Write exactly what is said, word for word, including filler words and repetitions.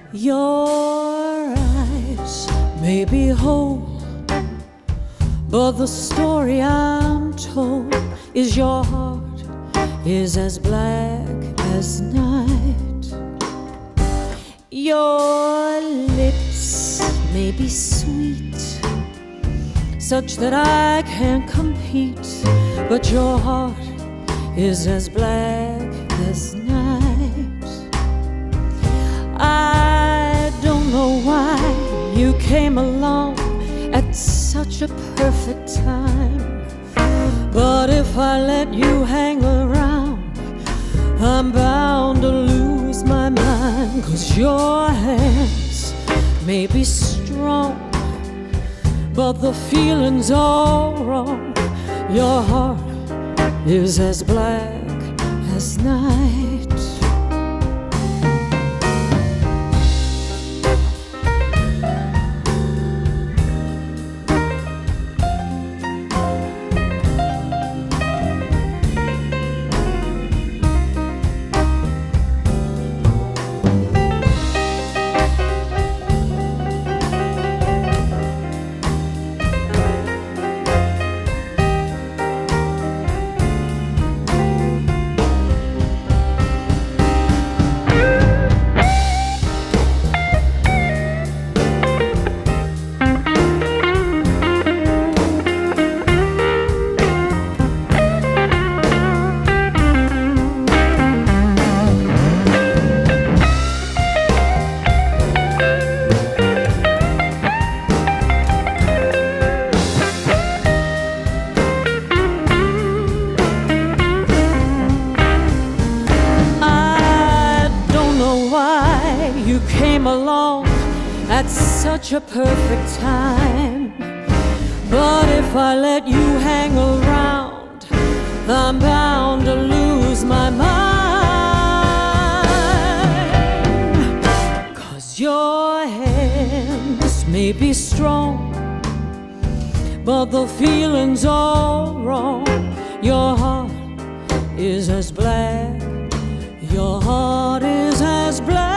Your eyes may be whole, but the story I'm told is your heart is as black as night. Your lips may be sweet, such that I can't compete, but your heart is as black as night. I don't know why you came along at such a perfect time, but if I let you hang around, I'm bound to lose my mind. 'Cause your hands may be strong, but the feeling's all wrong. Your heart is as black as night. You came along at such a perfect time, but if I let you hang around, I'm bound to lose my mind. 'Cause your hands may be strong, but the feeling's all wrong. Your heart is as black, your heart is as black